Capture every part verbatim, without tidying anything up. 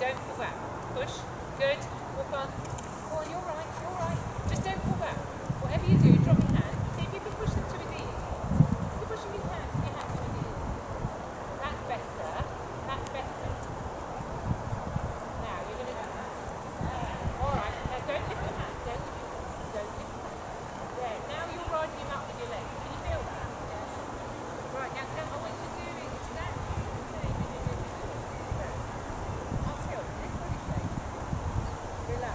don't pull back. Push. Good. Walk on. Go on, you're right, you're right. Just don't pull back. Whatever you do, drop your hand. See if you can push them to his ears. Keep pushing his hand, your hand to his ears. That's better. That's better. Now, you're going to do that. Alright, now don't lift your hand. Don't lift your hand. Don't lift your hand. There. Now you're riding him up with your legs. Can you feel that? Yes. Right, now tell me what you're doing. Exactly the same as you did before. Uphill. This body shape. Relax.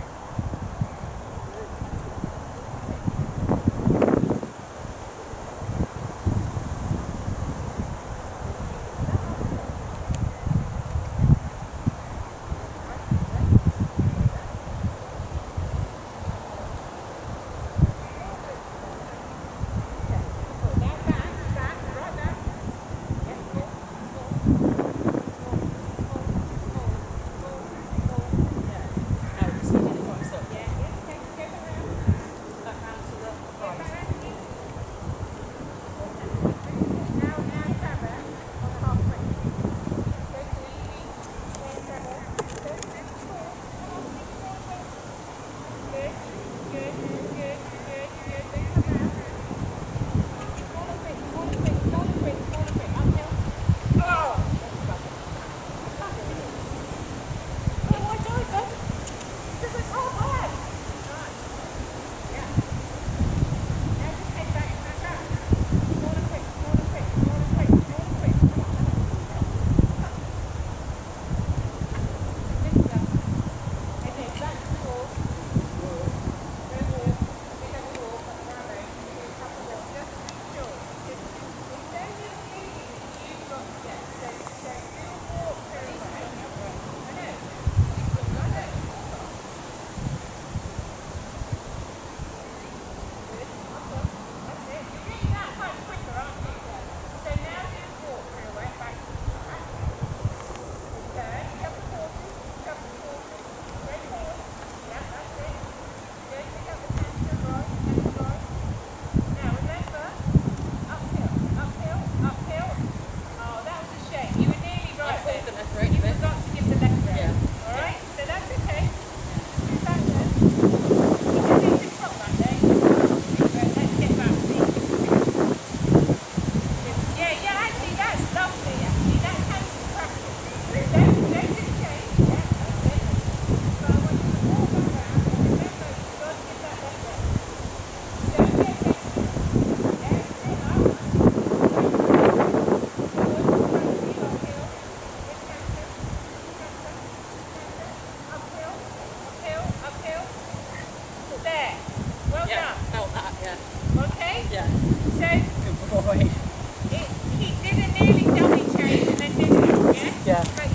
Okay? Yeah. So, good boy. it, he did a nearly dummy change and then did it, yeah? Yeah.